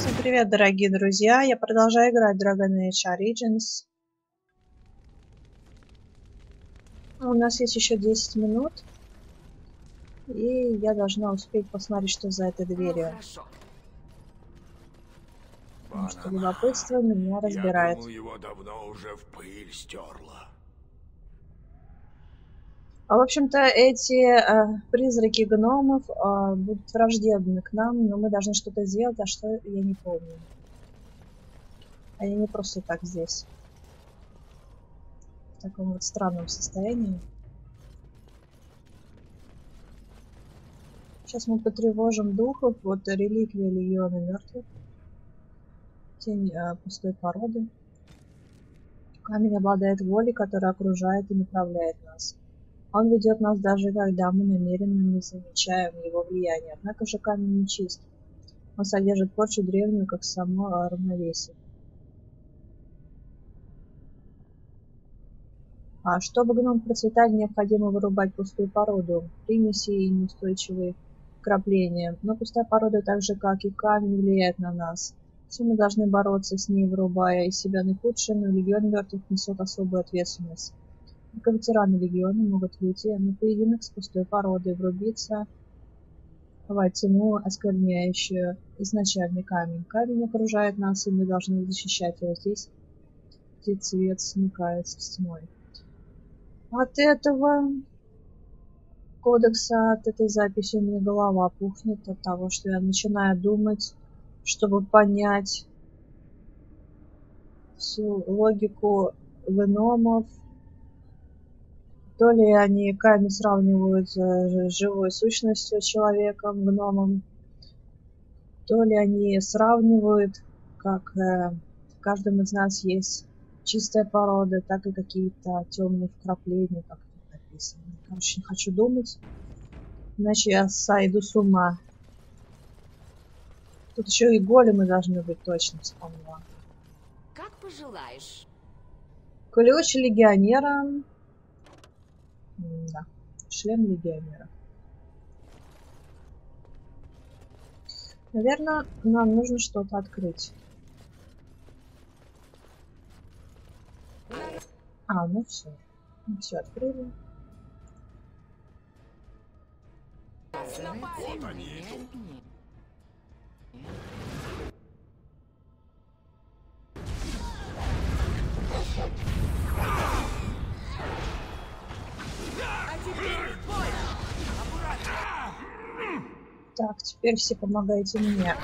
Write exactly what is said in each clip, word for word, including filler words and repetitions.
Всем привет, дорогие друзья! Я продолжаю играть в Dragon Age Origins. У нас есть еще десять минут. И я должна успеть посмотреть, что за этой дверью. Ну, Потому что любопытство меня разбирает. Я думаю, его давно уже в пыль стерла. А, в общем-то, эти э, призраки гномов э, будут враждебны к нам, но мы должны что-то сделать, а что я не помню. Они не просто так здесь. В таком вот странном состоянии. Сейчас мы потревожим духов. Вот реликвия легиона мертвых. Тень э, пустой породы. Камень обладает волей, которая окружает и направляет нас. Он ведет нас даже когда мы намеренно не замечаем его влияния. Однако же камень не чист. Он содержит порчу древнюю, как само равновесие. А чтобы гном процветал, необходимо вырубать пустую породу, примеси и неустойчивые вкрапления. Но пустая порода, так же как и камень, влияет на нас. Все мы должны бороться с ней, вырубая из себя наихудшее, но легион мертвых несет особую ответственность. Только ветераны легиона могут выйти на поединок с пустой породой, врубиться в тьму, оскверняющую изначальный камень. Камень окружает нас, и мы должны защищать его здесь, где цвет смыкается с тьмой. От этого кодекса, от этой записи у меня голова пухнет от того, что я начинаю думать, чтобы понять всю логику гномов. То ли они камень сравнивают с живой сущностью, человеком, гномом, то ли они сравнивают, как э, в каждом из нас есть чистая порода, так и какие-то темные вкрапления, как тут написано. Короче, не хочу думать, иначе я сойду с ума. Тут еще и големы должны быть, точно вспомнила. Как пожелаешь. Ключ легионера. Да, шлем легионера. Наверное, нам нужно что-то открыть. А, ну все. Мы все открыли. Вот они идут. Так, теперь все помогайте мне.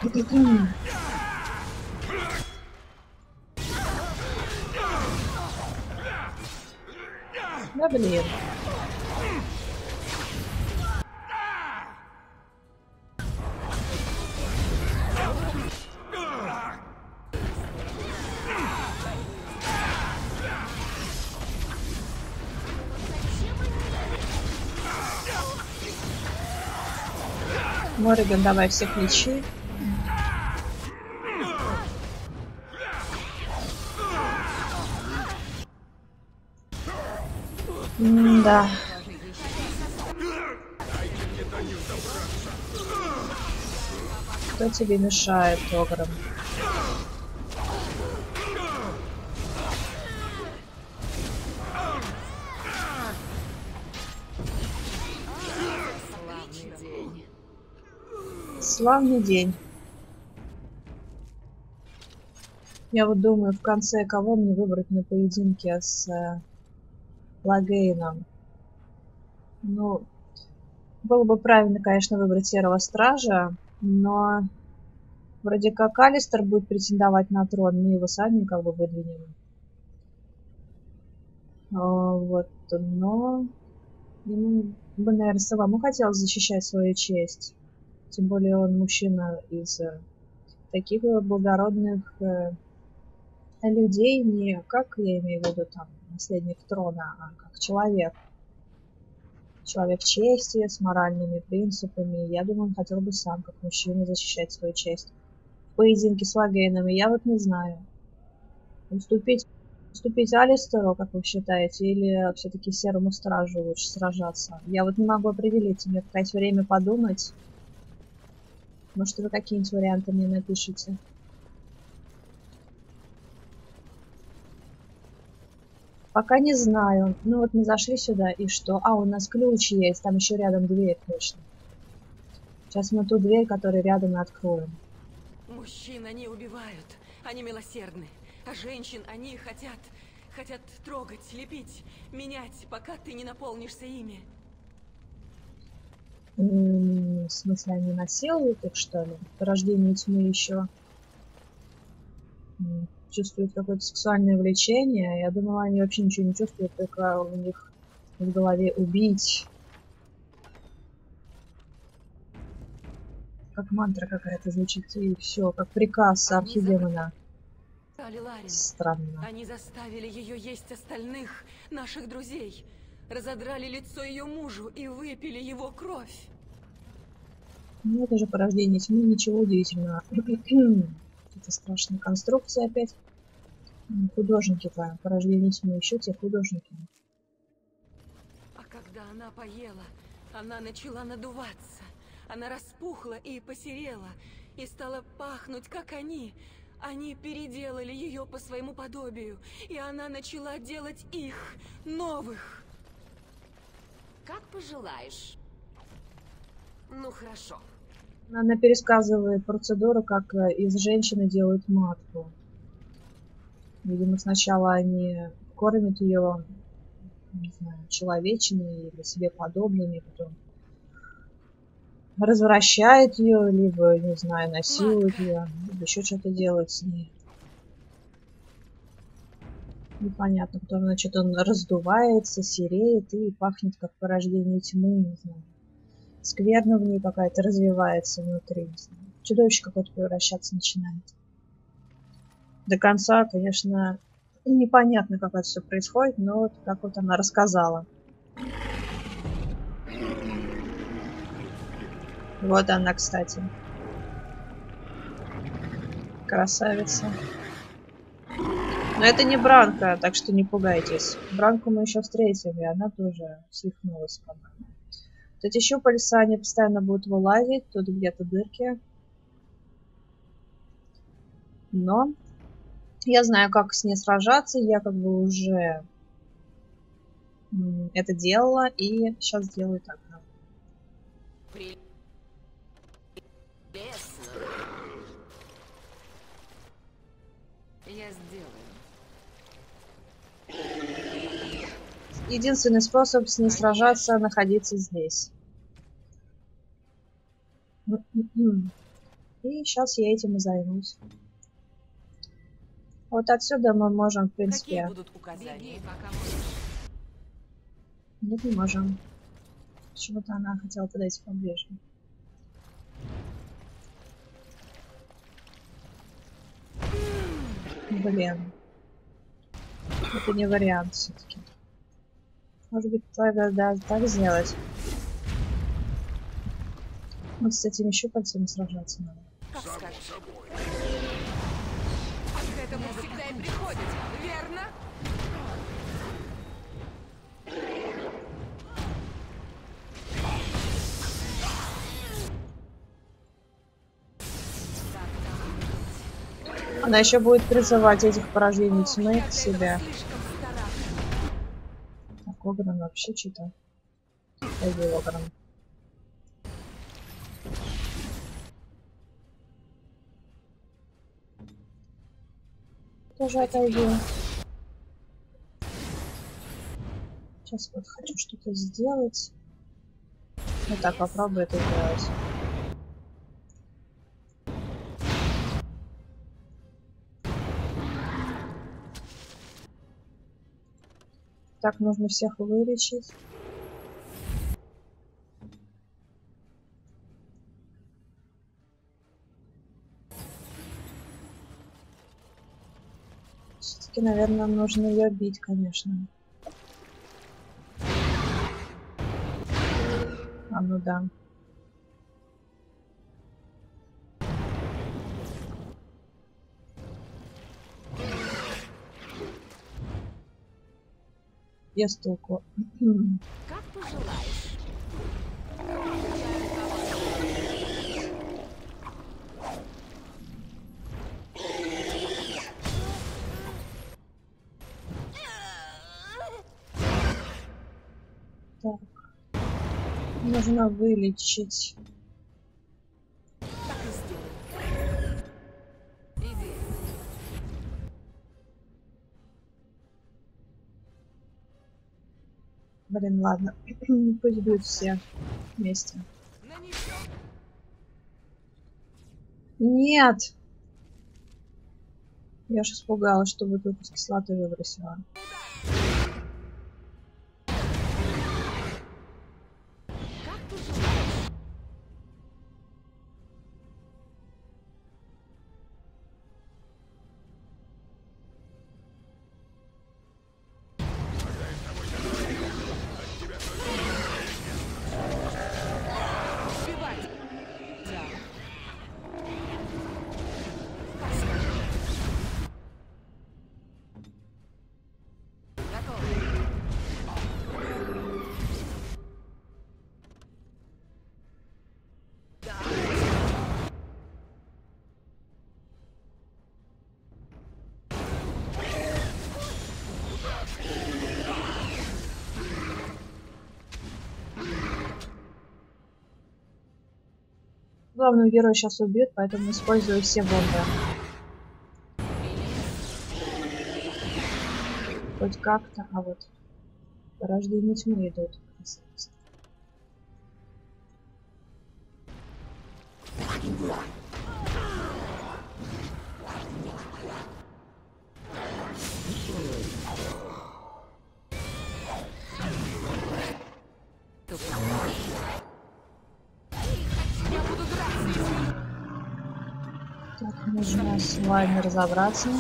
Да блин. Морриган, давай всех лечи. М-да. Кто тебе мешает, Огром? Славный день. Я вот думаю, в конце кого мне выбрать на поединке с э, Лагейном. Ну, было бы правильно, конечно, выбрать Серого Стража, но вроде как Алистер будет претендовать на трон, мы его сами как бы выдвинем. А, вот, но ему бы, наверное, самому хотелось защищать свою честь. Тем более он мужчина из э, таких благородных э, людей, не как я имею в виду там наследник трона, а как человек. Человек чести, с моральными принципами. Я думаю, он хотел бы сам, как мужчина, защищать свою честь. В поединке с Лагейном, и я вот не знаю. Уступить, уступить Алистеру, как вы считаете, или все-таки Серому Стражу лучше сражаться? Я вот не могу определиться, мне пока есть время подумать. Может, вы какие-нибудь варианты мне напишите. Пока не знаю. Ну вот мы зашли сюда, и что? А, у нас ключ есть, там еще рядом дверь точно. Сейчас мы ту дверь, которая рядом, откроем. Мужчин они убивают, они милосердны. А женщин они хотят, хотят трогать, лепить, менять, пока ты не наполнишься ими. М, В смысле, они насилуют их, что ли? Порождение тьмы еще м, чувствуют какое-то сексуальное влечение. Я думала, они вообще ничего не чувствуют, только у них в голове убить. Как мантра какая-то звучит, и все, как приказ Они архидемона. забрали Ларин. Странно. Они заставили ее есть остальных, наших друзей. Разодрали лицо ее мужу и выпили его кровь. Ну, это же порождение тьмы, ничего удивительного. Это страшная конструкция опять. М, Художники-то, порождение тьмы, еще те художники. А когда она поела, она начала надуваться. Она распухла и посерела, и стала пахнуть, как они. Они переделали ее по своему подобию, и она начала делать их, новых. Как пожелаешь. Ну хорошо. Она пересказывает процедуру, как э, из женщины делают матку. Видимо, сначала они кормят ее, не знаю, человечиной или себе подобными, потом развращают ее, либо, не знаю, насилуют Матка. ее, либо еще что-то делают с ней. Непонятно. Потом, значит, он раздувается, сереет и пахнет, как порождение тьмы, не знаю. Скверно в ней какая-то развивается внутри, не знаю. Чудовище какое-то превращаться начинает. До конца, конечно, непонятно, как это все происходит, но вот как вот она рассказала. Вот она, кстати. Красавица. Но это не Бранка, так что не пугайтесь. Бранку мы еще встретим, и она тоже свихнулась, по-моему. Вот эти щупальца, они постоянно будут вылазить, тут где-то дырки. Но я знаю, как с ней сражаться, я как бы уже м, это делала, и сейчас сделаю так. Да. Прелестно. Я сделаю. Единственный способ с ней сражаться — находиться здесь. И сейчас я этим и займусь. Вот отсюда мы можем, в Какие принципе... будут указания? Беги, пока можешь. Нет, не можем. Почему-то она хотела подойти поближе. Блин. Это не вариант все-таки. Может быть, тогда да, так сделать. Вот с этими щупальцами сражаться надо. Как Само скажешь. собой. А к этому всегда и приходит, верно? Она еще будет призывать этих порождений Ох, тьмы я к для себе. этого слишком стара. Так, Огран вообще что-то. Пойди, Огран. Тоже отойди. Сейчас вот хочу что-то сделать. Вот так попробую это сделать. Так, нужно всех вылечить. Все-таки, наверное, нужно ее бить, конечно. А ну да. Без толку. Как пожелаешь. Нужно вылечить. Так и сделай. Иди. Блин, ладно. Пусть будут все вместе. Нанесем. Нет! Я ж испугалась, что бутылку с кислотой выбросила. Как пожелаешь. Убивать. Да. Готово. Да. Главного героя сейчас убьют, поэтому использую все бомбы. Хоть как-то, а вот порождение тьмы идут. Красавцы. Я буду драться. Так, нужно с вами разобраться.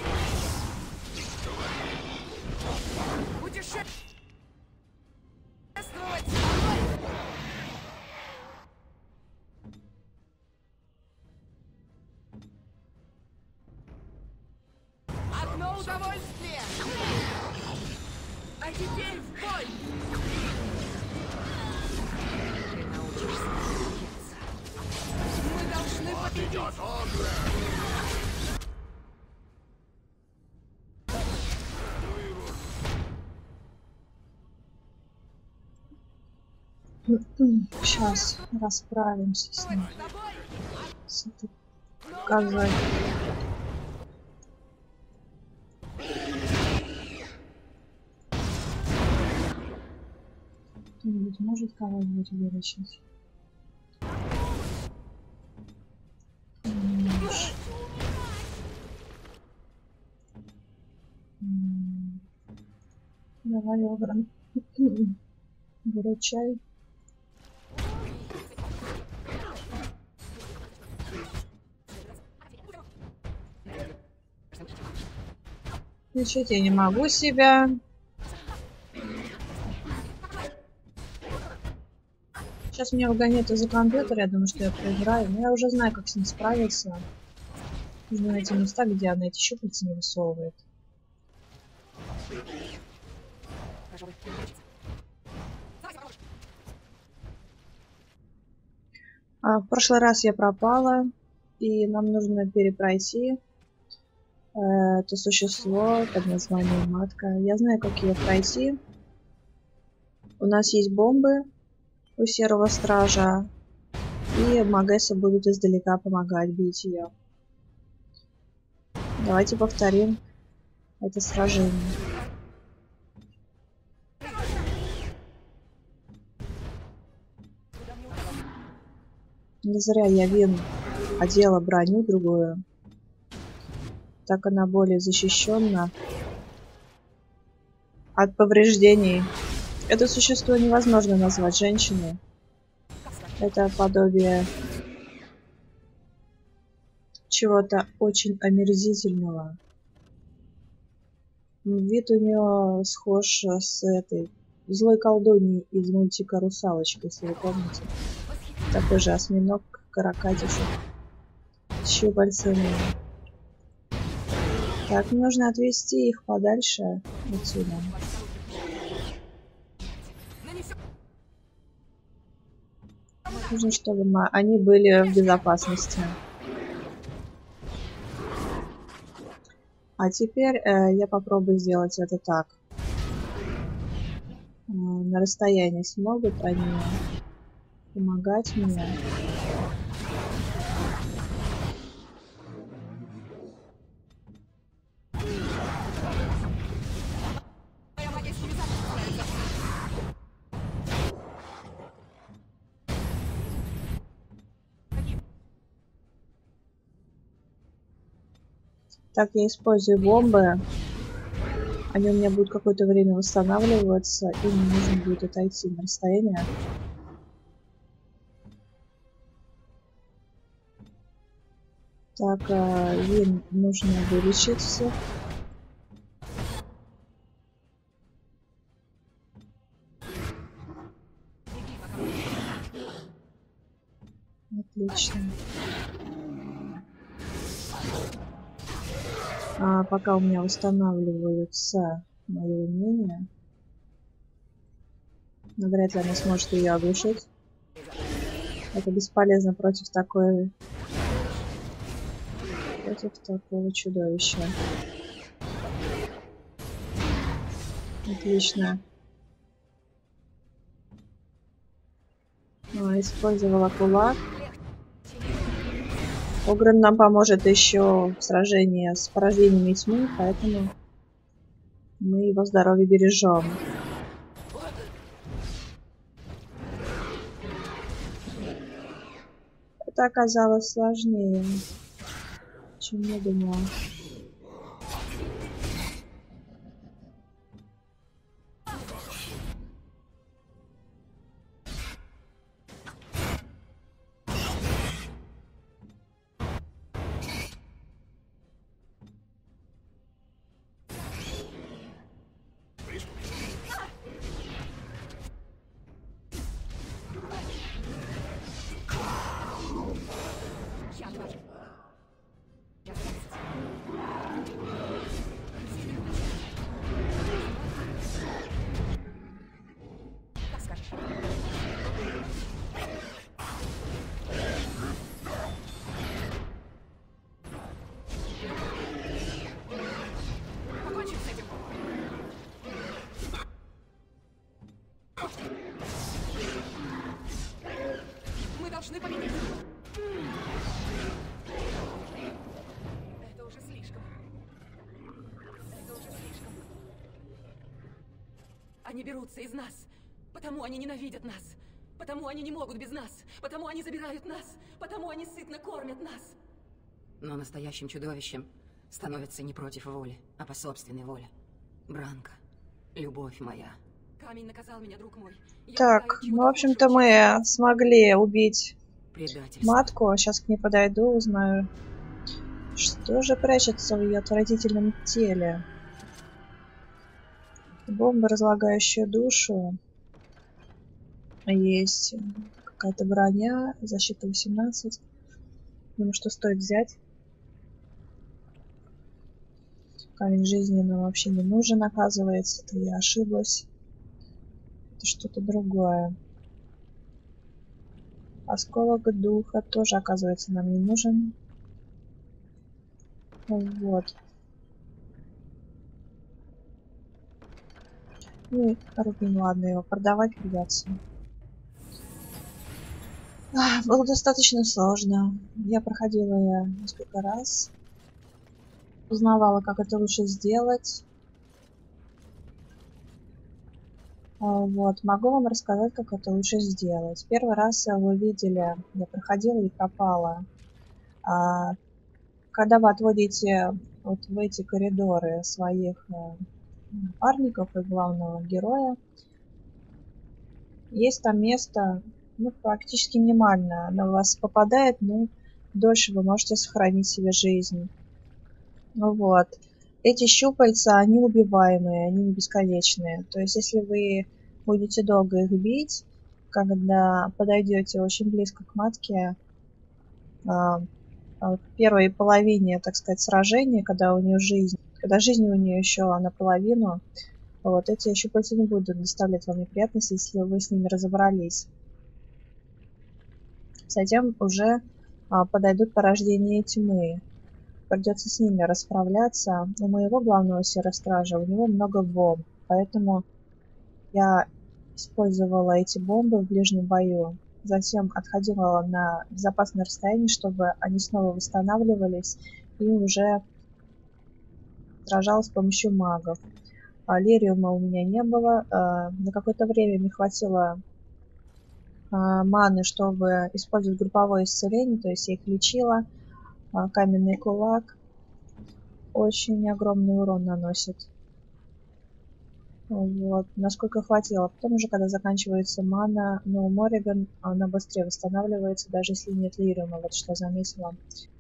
Путешествовать. Одно удовольствие. А теперь в бой. Ты научишься двигаться. Мы должны победить. Сейчас расправимся с ним. С тобой. С этой козой. Кто-нибудь может кого-нибудь вылечить? М, Давай, Огран. Выручай. Лечить я не могу себя. Сейчас меня выгоняют из-за компьютера, я думаю, что я проиграю, но я уже знаю, как с ним справиться. Нужно найти места, где она эти щупальца не высовывает. А, в прошлый раз я пропала, и нам нужно перепройти э, это существо под названием Матка. Я знаю, как ее пройти. У нас есть бомбы у Серого Стража, и Магесса будут издалека помогать бить ее. Давайте повторим это сражение. Не зря я Вин одела броню другую. Так она более защищена от повреждений. Это существо невозможно назвать женщиной. Это подобие чего-то очень омерзительного. Вид у нее схож с этой злой колдуньей из мультика «Русалочка», если вы помните. Такой же осьминог, каракатишек с щупальцами. Так, нужно отвести их подальше отсюда. Нужно, чтобы мы, они были в безопасности. А теперь э, я попробую сделать это так. Э, на расстоянии смогут они помогать мне. Так, я использую бомбы. Они у меня будут какое-то время восстанавливаться, и мне нужно будет отойти на расстояние. Так, ей нужно вылечить всех. Отлично. А пока у меня восстанавливаются мои умения, но вряд ли она сможет ее оглушить. Это бесполезно против такой... против такого чудовища. Отлично. Ну, использовала кулак. Огрен нам поможет еще в сражении с порождениями тьмы, поэтому мы его здоровье бережем. Это оказалось сложнее, чем я думала. Мы должны победить. Это уже слишком. Это уже слишком. Они берутся из нас, потому они ненавидят нас, потому они не могут без нас, потому они забирают нас, потому они сытно кормят нас. Но настоящим чудовищем становится не против воли, а по собственной воле. Бранка, любовь моя. Камень наказал меня, друг мой. Я Так, ну, в общем-то, мы смогли убить матку. Сейчас к ней подойду, узнаю, что же прячется в ее отвратительном теле. Бомба, разлагающая душу. Есть какая-то броня, защита восемнадцать. Думаю, что стоит взять. Камень жизни нам вообще не нужен, оказывается. Это я ошиблась. Это что-то другое. Осколок духа тоже, оказывается, нам не нужен. Вот. Ну, рубин, ладно, его продавать придется. А, было достаточно сложно. Я проходила я несколько раз. Узнавала, как это лучше сделать. Вот, могу вам рассказать, как это лучше сделать. Первый раз вы видели, я проходила и пропала. А, когда вы отводите вот в эти коридоры своих напарников и главного героя, есть там место, ну, практически минимальное. Оно у вас попадает, но дольше вы можете сохранить себе жизнь. Ну вот. Эти щупальца, они убиваемые, они не бесконечные. То есть, если вы будете долго их бить, когда подойдете очень близко к матке, в первой половине, так сказать, сражения, когда у нее жизнь, когда жизнь у нее еще наполовину, вот эти щупальца не будут доставлять вам неприятности, если вы с ними разобрались. Затем уже подойдут порождения тьмы. Придется с ними расправляться. У моего главного серостража, у него много бомб, поэтому я использовала эти бомбы в ближнем бою. затем отходила на безопасное расстояние, чтобы они снова восстанавливались, и уже сражалась с помощью магов. А лириума у меня не было. А, на какое-то время мне хватило а, маны, чтобы использовать групповое исцеление, то есть я их лечила. А, каменный кулак очень огромный урон наносит. Вот, насколько хватило. Потом уже, когда заканчивается мана, но у Морриган она быстрее восстанавливается, даже если нет лириума, вот что заметила.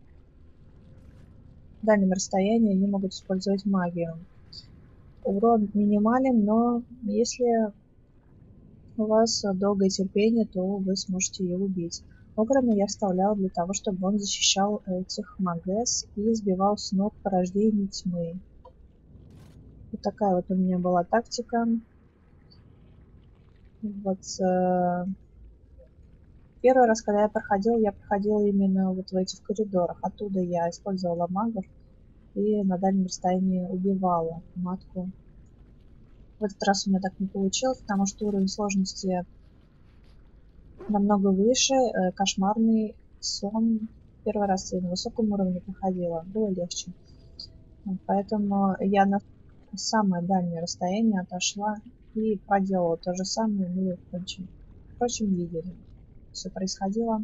В дальнем расстоянии они могут использовать магию. Урон минимален, но если у вас долгое терпение, то вы сможете ее убить. Ограна я вставляла для того, чтобы он защищал этих магес и сбивал с ног порождение тьмы. Вот такая вот у меня была тактика. Вот э, первый раз, когда я проходила, я проходила именно вот в этих коридорах. Оттуда я использовала магов и на дальнем расстоянии убивала матку. В этот раз у меня так не получилось, потому что уровень сложности намного выше. Э, кошмарный сон. Первый раз я на высоком уровне проходила, было легче. Поэтому я на самое дальнее расстояние отошла и проделала то же самое, ну и впрочем, впрочем видели. Все происходило.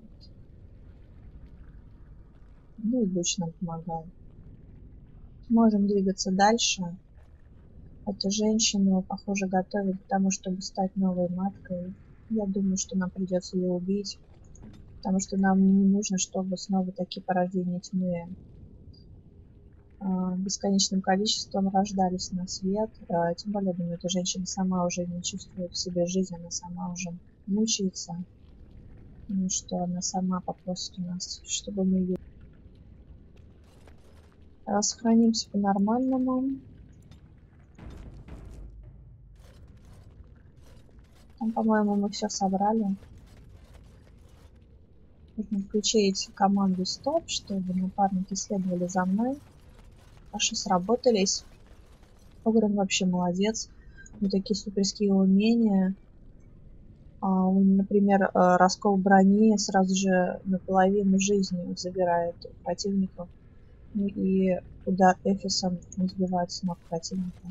Ну и луч нам помогал. Можем двигаться дальше. Эту женщину, похоже, готовят к тому, чтобы стать новой маткой. Я думаю, что нам придется ее убить, потому что нам не нужно, чтобы снова такие порождения тьмы бесконечным количеством рождались на свет. Тем более, думаю, эта женщина сама уже не чувствует в себе жизнь, она сама уже мучается. Ну что, она сама попросит у нас, чтобы мы ее... Сохранимся по-нормальному. Там, по-моему, мы все собрали. Нужно включить команду стоп, чтобы напарники следовали за мной. Хорошо сработались. Огран вообще молодец. Вот такие суперские умения. А, например, раскол брони сразу же наполовину жизни забирает у противников. Ну и удар Эфисом сбивает с ног противника.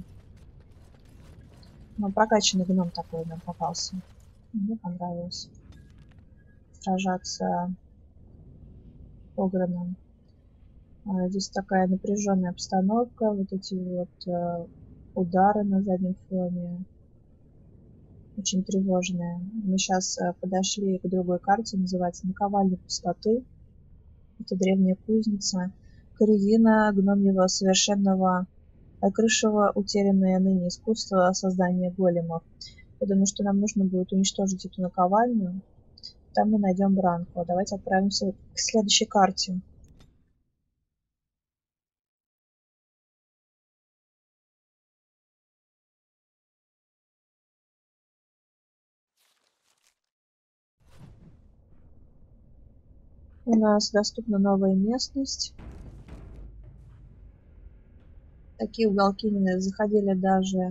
Но прокачанный гном такой нам попался. Мне понравилось сражаться Ограном. Здесь такая напряженная обстановка, вот эти вот э, удары на заднем фоне очень тревожные. Мы сейчас э, подошли к другой карте, называется Наковальня пустоты. Это древняя кузница. Коридина гномьего совершенного крышево утерянное ныне искусство создания големов. Я думаю, что нам нужно будет уничтожить эту наковальню. Там мы найдем Бранку. Давайте отправимся к следующей карте. У нас доступна новая местность. Такие уголки не заходили даже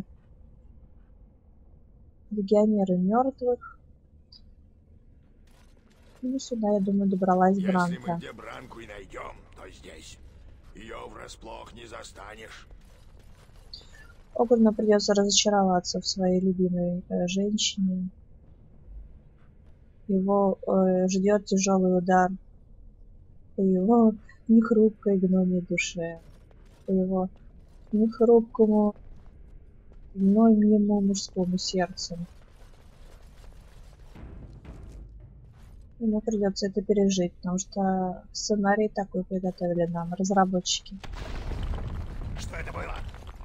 легионеры мертвых. Ну, сюда, я думаю, добралась Если Бранка. мы где Бранку и найдем, то здесь. Ее врасплох не застанешь. Ограну придется разочароваться в своей любимой э, женщине. Его э, ждет тяжелый удар по его нехрупкой гномьей душе, по его нехрупкому гномьему мужскому сердцу. Ему придется это пережить, потому что сценарий такой приготовили нам разработчики. Что это было?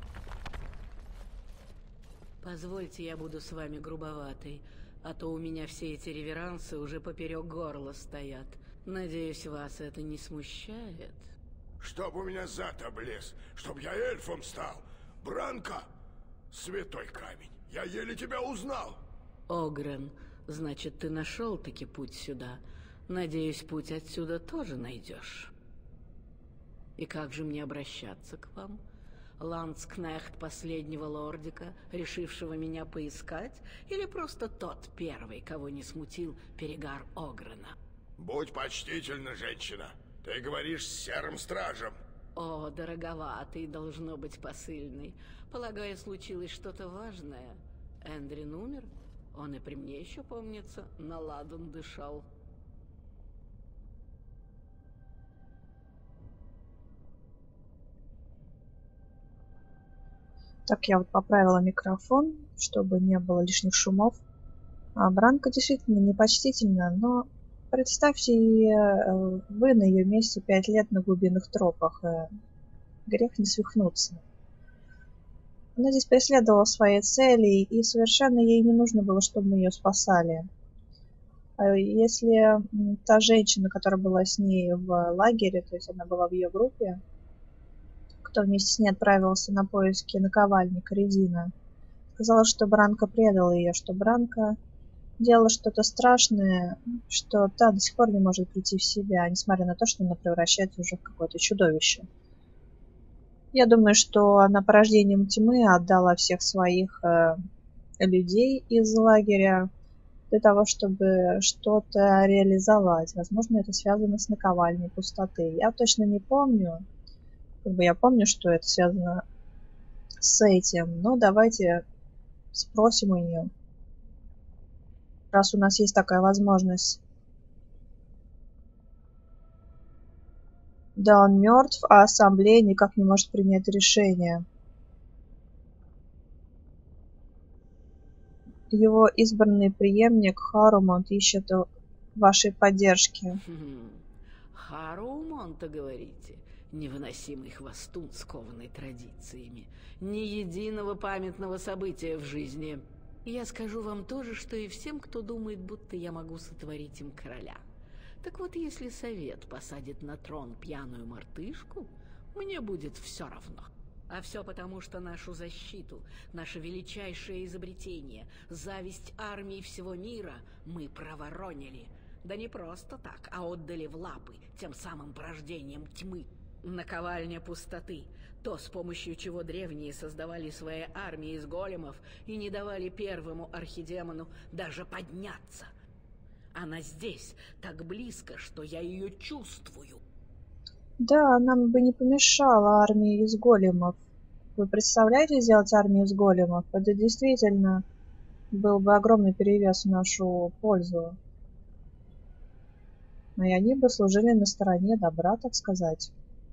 Позвольте, я буду с вами грубоватой, а то у меня все эти реверансы уже поперек горла стоят. Надеюсь, вас это не смущает? Чтоб у меня зад облез, чтоб я эльфом стал. Бранка, святой камень, я еле тебя узнал. Огрен, значит, ты нашел-таки путь сюда. Надеюсь, путь отсюда тоже найдешь. И как же мне обращаться к вам? Ландскнехт последнего лордика, решившего меня поискать, или просто тот первый, кого не смутил перегар Огрена? Будь почтительна, женщина. Ты говоришь с серым стражем. О, дороговатый, должно быть, посыльный. Полагаю, случилось что-то важное. Эндрин умер? Он и при мне еще, помнится, на ладан дышал. Так, я вот поправила микрофон, чтобы не было лишних шумов. А Бранка действительно непочтительна, но представьте, вы на ее месте пять лет на глубинных тропах. Грех не свихнуться. Она здесь преследовала свои цели, и совершенно ей не нужно было, чтобы мы ее спасали. Если та женщина, которая была с ней в лагере, то есть она была в ее группе, кто вместе с ней отправился на поиски наковальни Каредина, сказала, что Бранка предала ее, что Бранка делала что-то страшное, что та до сих пор не может прийти в себя, несмотря на то, что она превращается уже в какое-то чудовище. Я думаю, что она порождением тьмы отдала всех своих э, людей из лагеря для того, чтобы что-то реализовать. Возможно, это связано с наковальней пустоты. Я точно не помню. Как бы я помню, что это связано с этим. Но давайте спросим у нее, раз у нас есть такая возможность. Да, он мертв, а ассамблея никак не может принять решение. Его избранный преемник Харумонт ищет вашей поддержки. Хм. Харумонта, говорите? Невыносимый хвостун, скованный традициями. Ни единого памятного события в жизни. Я скажу вам то же, что и всем, кто думает, будто я могу сотворить им короля. Так вот, если совет посадит на трон пьяную мартышку, мне будет все равно. А все потому, что нашу защиту, наше величайшее изобретение, зависть армии всего мира мы проворонили. Да не просто так, а отдали в лапы тем самым порождением тьмы. Наковальня пустоты, то, с помощью чего древние создавали свои армии из големов и не давали первому архидемону даже подняться. Она здесь, так близко, что я ее чувствую. Да, нам бы не помешала армия из големов. Вы представляете сделать армию из големов? Это действительно был бы огромный перевес в нашу пользу. И они бы служили на стороне добра, так сказать.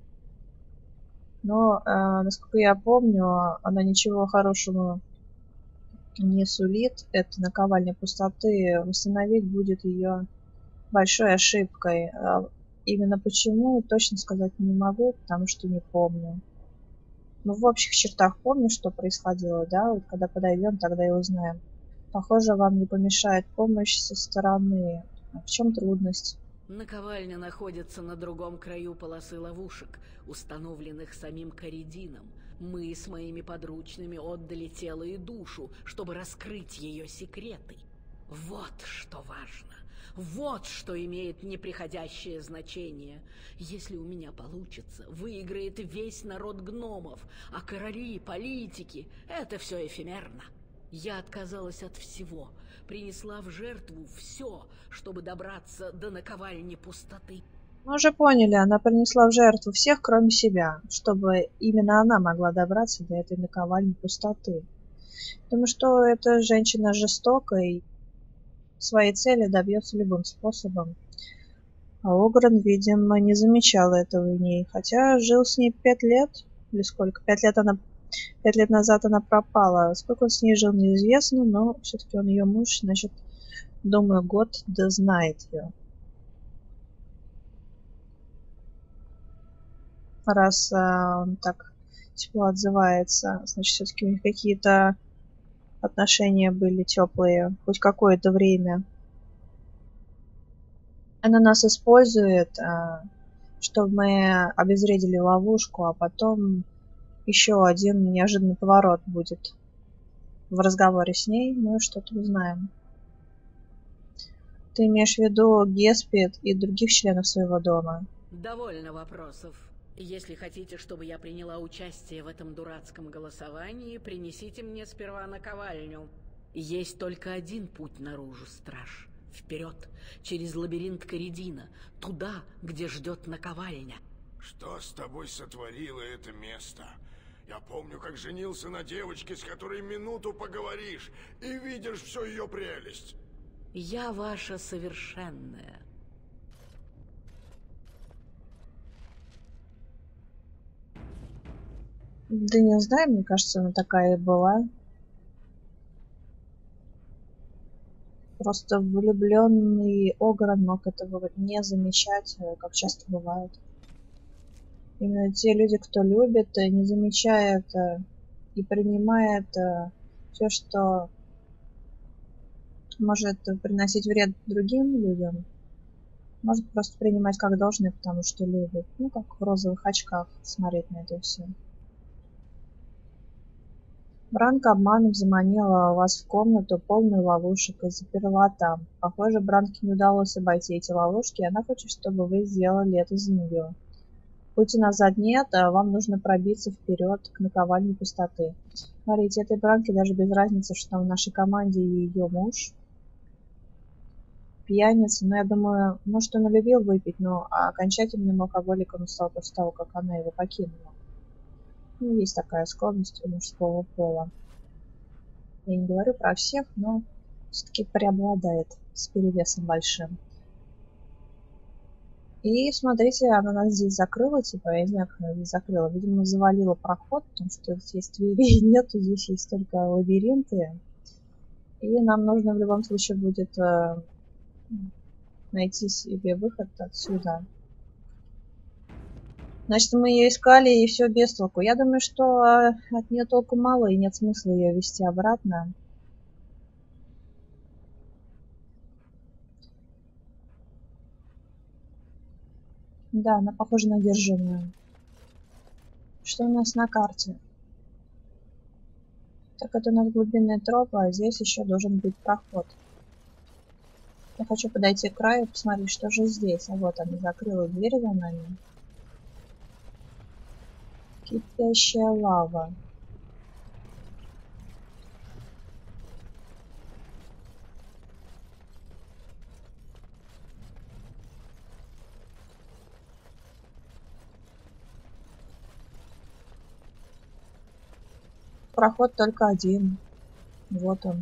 Но, э, насколько я помню, она ничего хорошего не сулит. Это наковальня пустоты. Восстановить будет ее большой ошибкой. Именно почему, точно сказать не могу, потому что не помню. Но в общих чертах помню, что происходило, да? Вот когда подойдем, тогда и узнаем. Похоже, вам не помешает помощь со стороны. А в чем трудность? Наковальня находится на другом краю полосы ловушек, установленных самим Каредином. Мы с моими подручными отдали тело и душу, чтобы раскрыть ее секреты. Вот что важно. Вот что имеет неприходящее значение. Если у меня получится, выиграет весь народ гномов, а короли, политики — это все эфемерно. Я отказалась от всего, принесла в жертву все, чтобы добраться до наковальни пустоты. Мы уже поняли, она принесла в жертву всех, кроме себя, чтобы именно она могла добраться до этой наковальни пустоты. Думаю, что эта женщина жестока и своей цели добьется любым способом. А Огрен, видимо, не замечал этого в ней, хотя жил с ней пять лет, или сколько? Пять лет она, пять лет назад она пропала. Сколько он с ней жил, неизвестно, но все-таки он ее муж, значит, думаю, год да знает ее. Раз а, он так тепло отзывается, значит, все-таки у них какие-то отношения были теплые, хоть какое-то время. Она нас использует, чтобы мы обезвредили ловушку, а потом еще один неожиданный поворот будет в разговоре с ней, мы что-то узнаем. Ты имеешь в виду Геспид и других членов своего дома? Довольно вопросов. Если хотите, чтобы я приняла участие в этом дурацком голосовании, принесите мне сперва наковальню. Есть только один путь наружу, страж. Вперед, через лабиринт Коридина, туда, где ждет наковальня. Что с тобой сотворило это место? Я помню, как женился на девочке, с которой минуту поговоришь, и видишь всю ее прелесть. Я ваша совершенная. Да не знаю, мне кажется, она такая и была. Просто влюбленный Огран мог этого не замечать, как часто бывает. Именно те люди, кто любит, не замечает и принимает все, что может приносить вред другим людям, может просто принимать как должное, потому что любит. Ну, как в розовых очках смотреть на это все. Бранка обманом заманила вас в комнату, полную ловушек, и заперла там. Похоже, Бранке не удалось обойти эти ловушки, и она хочет, чтобы вы сделали это за нее. Пути назад нет, а вам нужно пробиться вперед к наковальне пустоты. Смотрите, этой Бранке даже без разницы, что там в нашей команде ее муж. Пьяница, но я думаю, может, он и любил выпить, но окончательным алкоголиком он стал после того, как она его покинула. Ну, есть такая склонность у мужского пола. Я не говорю про всех, но все-таки преобладает с перевесом большим. И смотрите, она нас здесь закрыла, типа, я не знаю, как она здесь закрыла. Видимо, завалила проход, потому что здесь дверей нету, здесь есть только лабиринты. И нам нужно в любом случае будет э, найти себе выход отсюда. Значит, мы ее искали, и все без толку. Я думаю, что от нее толку мало, и нет смысла ее вести обратно. Да, она похожа на одержимую. Что у нас на карте? Так, это у нас глубинная тропа, а здесь еще должен быть проход. Я хочу подойти к краю и посмотреть, что же здесь. А вот она закрыла дверь за нами. Кипящая лава. Проход только один. Вот он.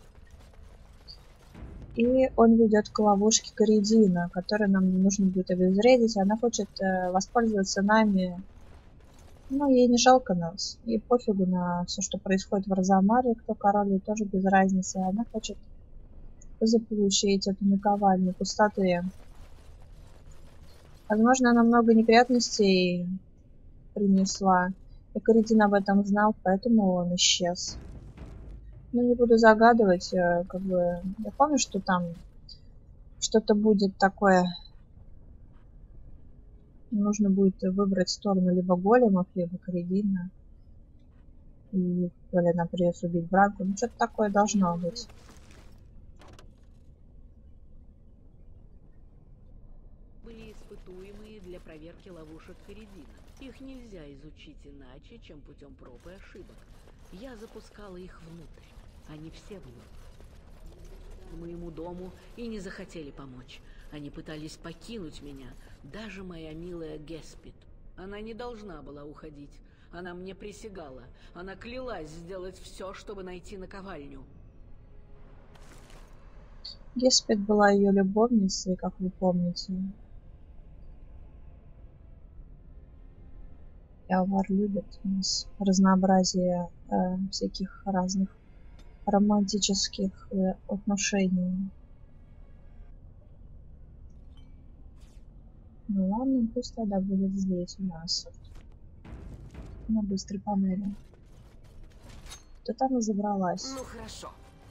И он ведет к ловушке Коридина, которую нам нужно будет обезвредить. Она хочет э, воспользоваться нами. Ну, ей не жалко нас. Ей пофигу на все, что происходит в Розамаре, кто король, ей тоже без разницы. Она хочет заполучить эту наковальню пустоты. Возможно, она много неприятностей принесла. И Коридин об этом знал, поэтому он исчез. Ну, не буду загадывать, как бы... Я помню, что там что-то будет такое... Нужно будет выбрать сторону либо големов, либо Коридина. И то ли нам придется убить Бранку. Ну, что-то такое должно быть. Были испытуемые для проверки ловушек Коридина. Их нельзя изучить иначе, чем путем проб и ошибок. Я запускала их внутрь. Они все внутрь. К моему дому и не захотели помочь. Они пытались покинуть меня. Даже моя милая Геспид. Она не должна была уходить. Она мне присягала. Она клялась сделать все, чтобы найти наковальню. Геспид была ее любовницей, как вы помните. Ялвар любит у нас разнообразие э, всяких разных романтических э, отношений. Ну ладно, пусть тогда будет здесь у нас. На быстрой панели. Кто там и забралась? Ну хорошо.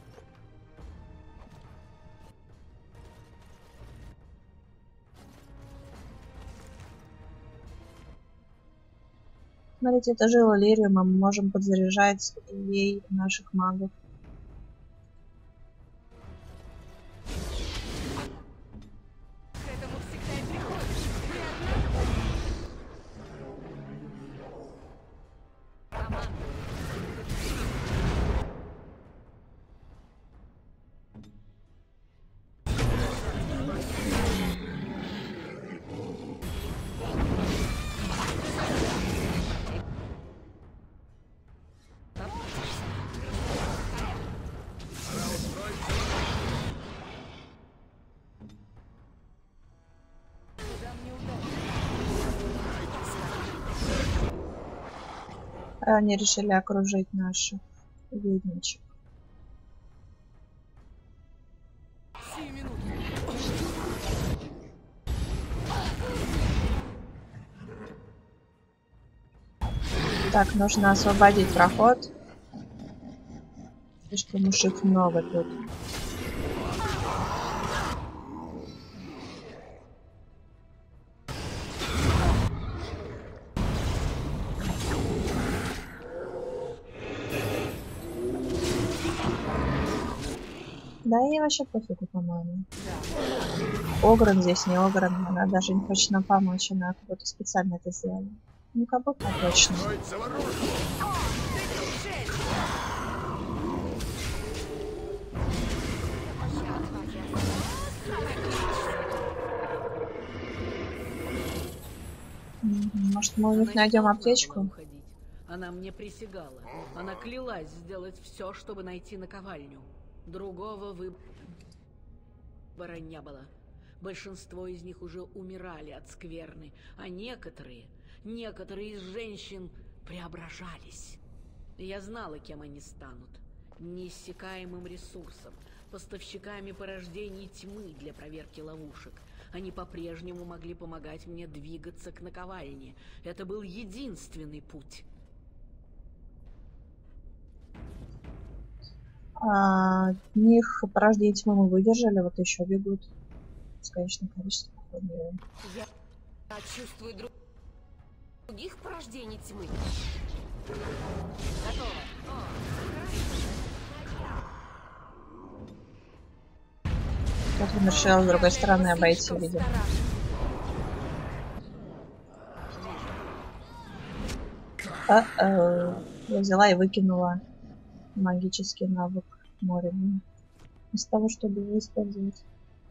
Смотрите, это же Лириум, мы можем подзаряжать ей наших магов. К этому всегда и приходишь. Они решили окружить наших ведьмичек. Так, нужно освободить проход. Слишком уж их много тут. Да и вообще пофигу, по-моему. Огран здесь не Огран, она даже не хочет нам помочь, она как будто специально это сделала. Ну как будто точно. Может, мы у них найдем аптечку? Она мне присягала. Она клялась сделать все, чтобы найти наковальню. Другого выбора не было. Большинство из них уже умирали от скверны, а некоторые, некоторые из женщин преображались. Я знала, кем они станут. Неиссякаемым ресурсом, поставщиками порождений тьмы для проверки ловушек. Они по-прежнему могли помогать мне двигаться к наковальне. Это был единственный путь. А, них порождение тьмы мы выдержали, вот еще бегут. Конечно, количество. Я чувствую друг... других порождений тьмы. Готово. Тут он решил с другой стороны обойти, видимо. А-а-а. Я взяла и выкинула магический навык моря. Из того, чтобы его использовать.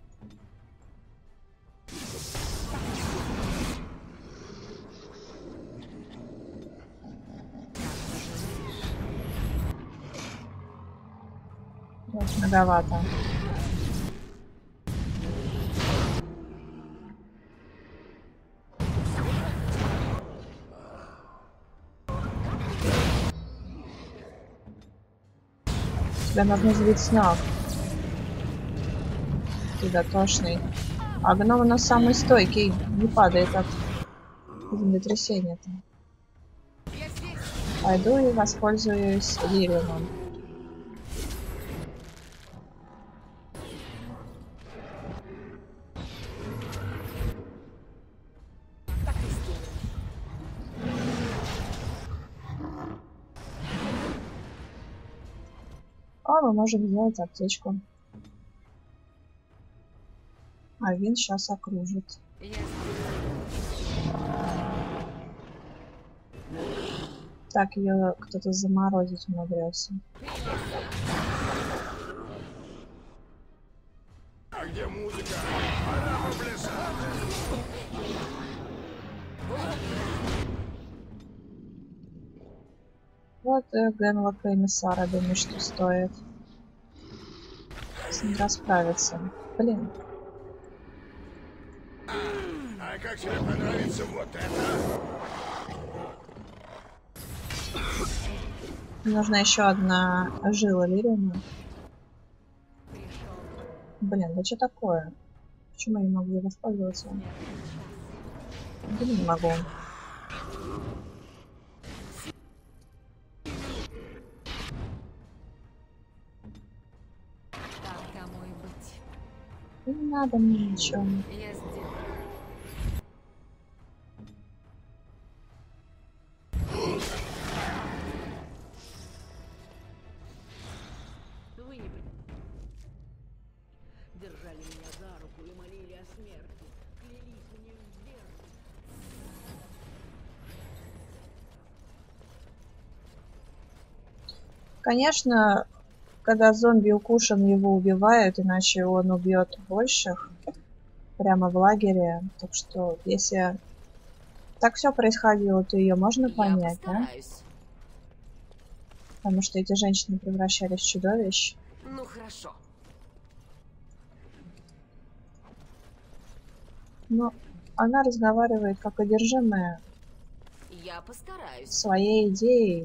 Вот, многовато. Тебя нужно сбить с ног. Ты дотошный. А гном у нас самый стойкий. Не падает от землетрясения-то. Пойду и воспользуюсь Лириумом. А мы можем сделать аптечку. А Вин сейчас окружит. Так, ее кто-то заморозить умудрился. А где музыка? Пора поплясать. Вот э, Генлок и Эмиссара, думаю, что стоит с ним расправиться. Блин. А как тебе понравится вот это? Нужна еще одна жила Лириума. Блин, да что такое? Почему я не могу ей воспользоваться? Блин, не могу. Так тому и быть. Не надо мне ничего. Я сделаю. Вы не при- держали меня за руку и молили о смерти. Клялись мне в верности. Конечно, когда зомби укушен, его убивают, иначе он убьет больших прямо в лагере. Так что, если так все происходило, то ее можно Я понять, да? постараюсь. Потому что эти женщины превращались в чудовищ. Ну хорошо. Но она разговаривает как одержимая. Я постараюсь. своей идеей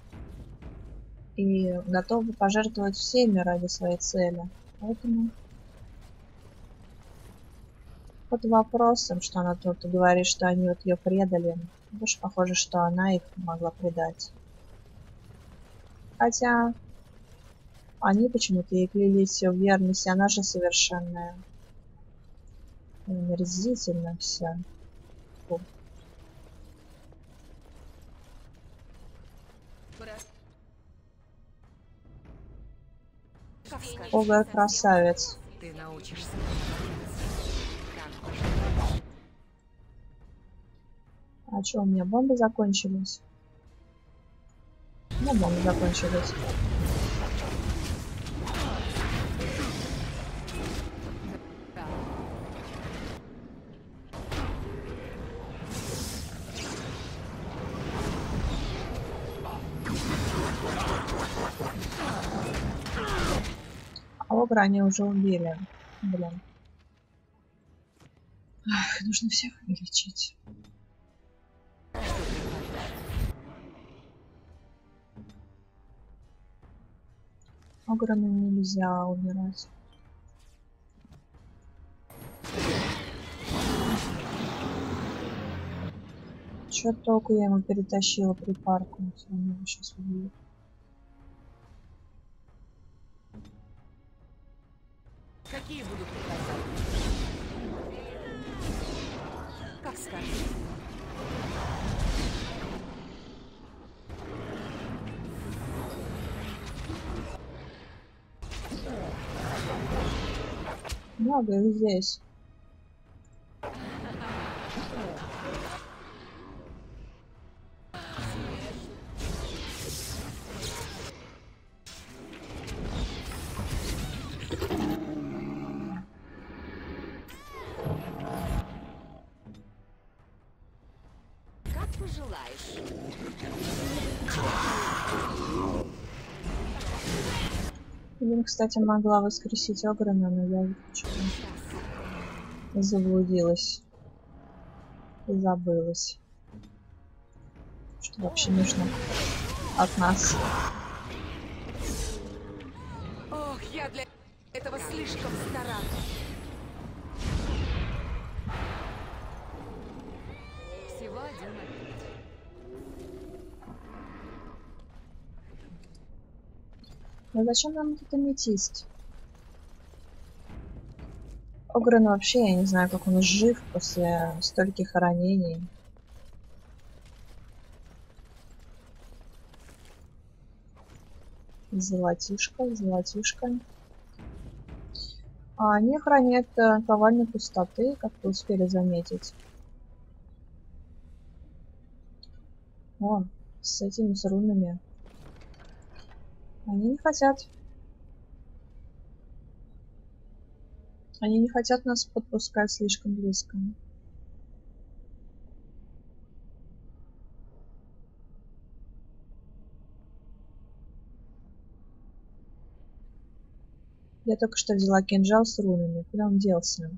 и готова пожертвовать всеми ради своей цели. Поэтому под вопросом, что она тут говорит, что они вот ее предали. Больше похоже, что она их могла предать. Хотя они почему-то ей клялись в верности, она же совершенная. Омерзительно все. Фу. Огр красавец. Ты научишься. А что, у меня бомбы закончились? Ну, бомбы закончились. А огра они уже убили. Блин. Ах, нужно всех вылечить. Ограми нельзя убирать. Чё толку, я ему перетащила припарку, он всё равно его сейчас убьют. Какие будут приказания? Как скажешь. Много их здесь. Как пожелаешь. Блин, кстати, могла воскресить Ограна, но я почему заблудилась и забылась, что вообще нужно от нас. Ох, я для этого слишком стара. Всего один опять. А зачем нам этот аметист? Огран вообще, я не знаю, как он жив после стольких ранений. Золотишко, золотишко. А они хранят повальной пустоты, как вы успели заметить. О, с этими с рунами. Они не хотят. Они не хотят нас подпускать слишком близко. Я только что взяла кинжал с рунами. Куда он делся?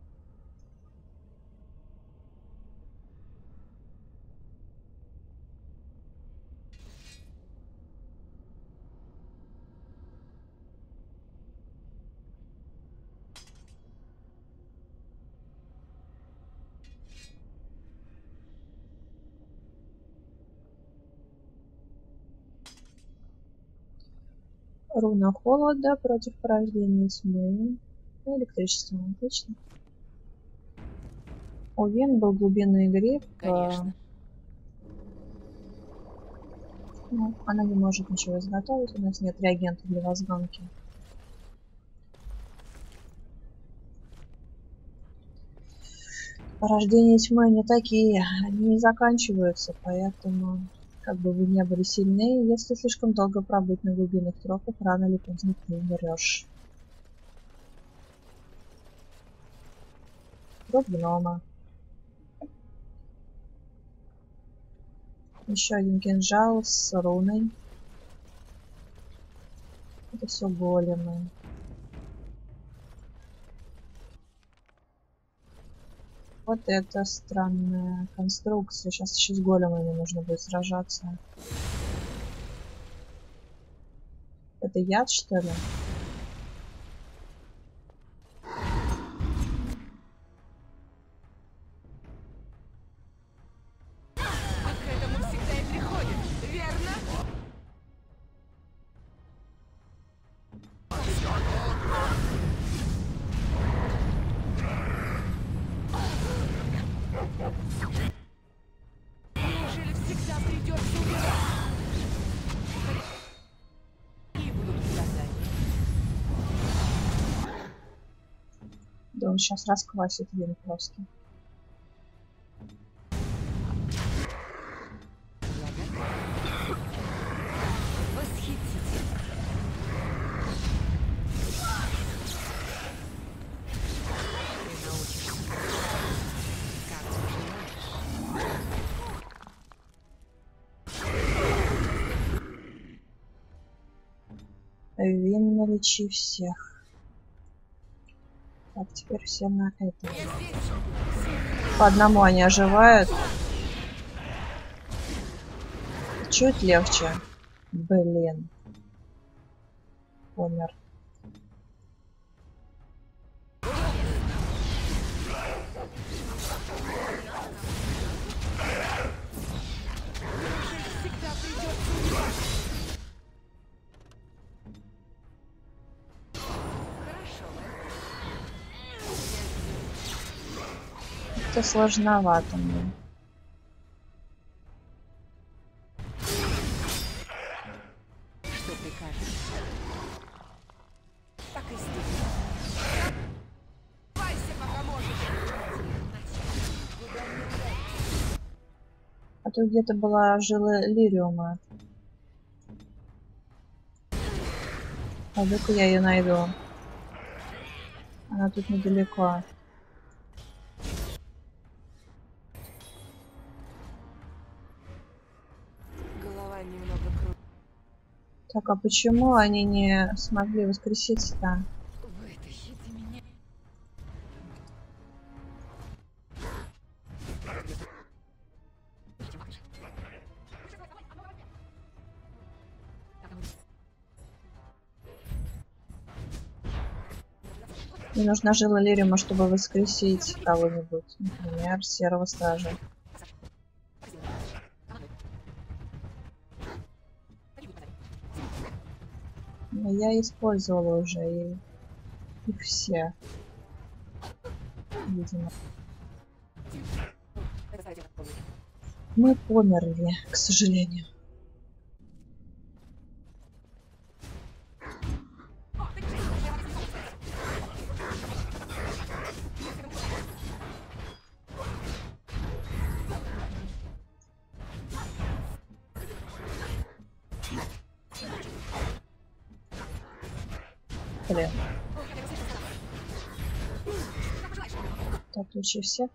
Руна холода против порождения тьмы. И электричество. Отлично. У Вен был глубинный гриб. Конечно. Ну, она не может ничего изготовить. У нас нет реагентов для возгонки. Порождения тьмы не такие. Они не заканчиваются, поэтому... Как бы вы не были сильны, если слишком долго пробыть на глубинных тропах, рано или поздно ты умрешь. Труп гнома. Еще один кинжал с руной. Это все големы. Вот это странная конструкция. Сейчас еще с големами нужно будет сражаться. Это яд, что ли? А к этому всегда и приходит, верно? Неужели всегда придется убивать? Какие будут задания? Да он сейчас расквасит вин просто. Восхитительно. Ты научишься. Как пожелаешь. Вин налечи всех. Так, теперь все на это. По одному они оживают. Чуть легче. Блин. Умер. Всегда придется убивать. Хорошо. Это сложновато мне. Что прикажешь? Так и сделай. Вайся, пока можешь. А тут где-то была жила лириума. Пойду-ка я ее найду. Она тут недалеко. Голова немного кружится. Так, а почему они не смогли воскресить-то? Вытащите меня. Мне нужна жила лириума, чтобы воскресить кого-нибудь. Например, серого стража. Но я использовала уже и их все. Видимо. Мы померли, к сожалению. Блин. Так, лучше всех.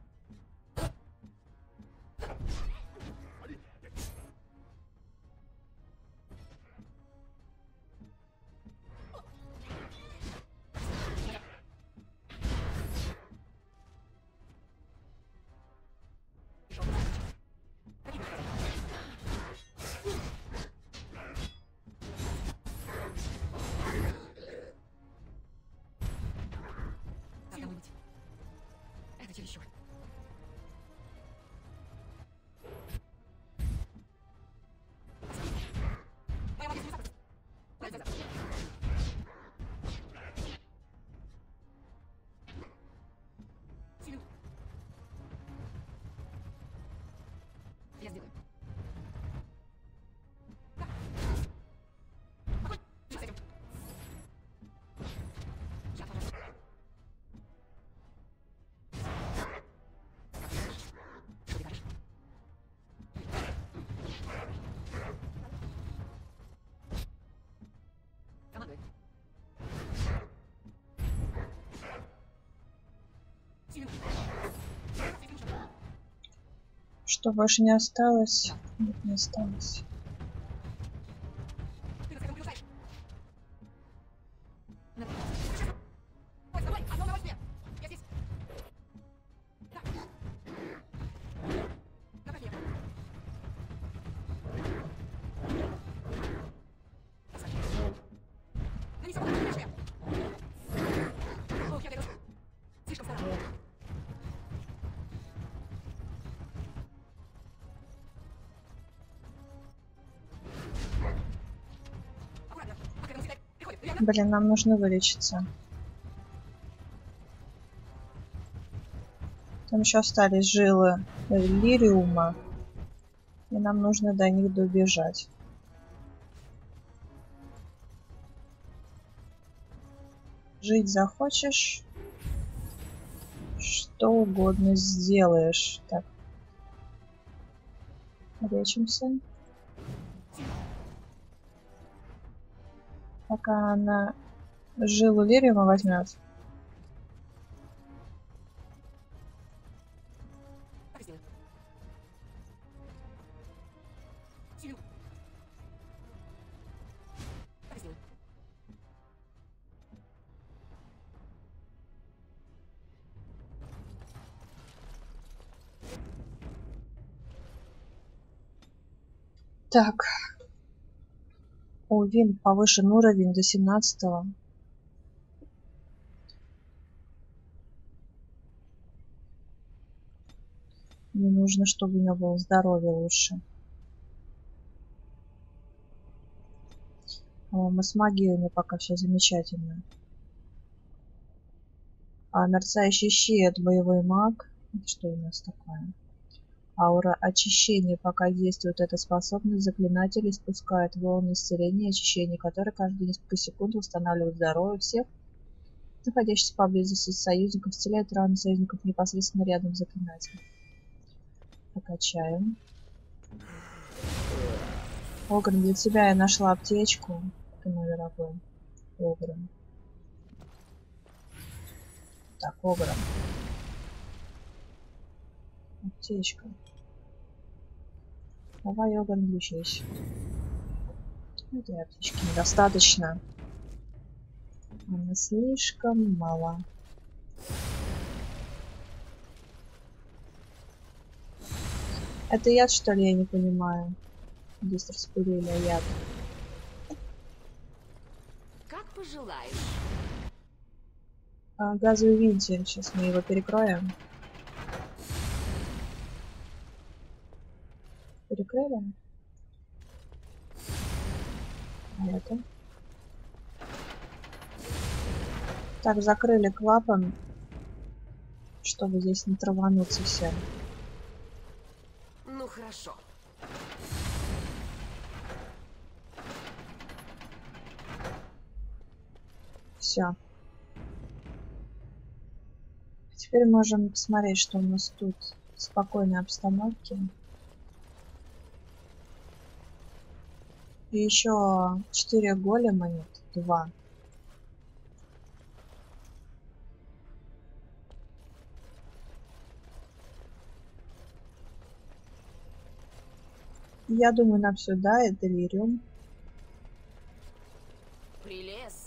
Это чересчур. Я сделаю. Командуй. Что, больше не осталось? Нет, не осталось. Блин, нам нужно вылечиться. Там еще остались жилы лириума. И нам нужно до них добежать. Жить захочешь, что угодно сделаешь. Так. Лечимся. Пока она жилу лириума возьмет. Так. О, Вин, повышен уровень до семнадцатого. Мне нужно, чтобы у него было здоровье лучше. О, мы с магией у него пока все замечательно. А мерцающий щит, боевой маг. Это что у нас такое? Аура очищения. Пока действует эта способность, заклинатель испускает волны исцеления и очищения, которые каждые несколько секунд восстанавливают здоровье всех находящихся поблизости союзников, исцеляет раны союзников непосредственно рядом с заклинателем. Покачаем. Огрен, для тебя я нашла аптечку. Ты мой дорогой. Огрен. Так, Огрен. Аптечка. Давай, Огрен, лечись. Этой аптечки недостаточно. Она слишком мала. Это яд, что ли, я не понимаю? Здесь распылили яд. Как пожелаешь. А, газовый вентиль. Сейчас мы его перекроем. Перекрыли? А это? Так, закрыли клапан, чтобы здесь не травануться все. Ну хорошо. Все. Теперь можем посмотреть, что у нас тут в спокойной обстановке. И еще четыре голема нет, два. Я думаю, нам сюда, это делириум. Прелестно.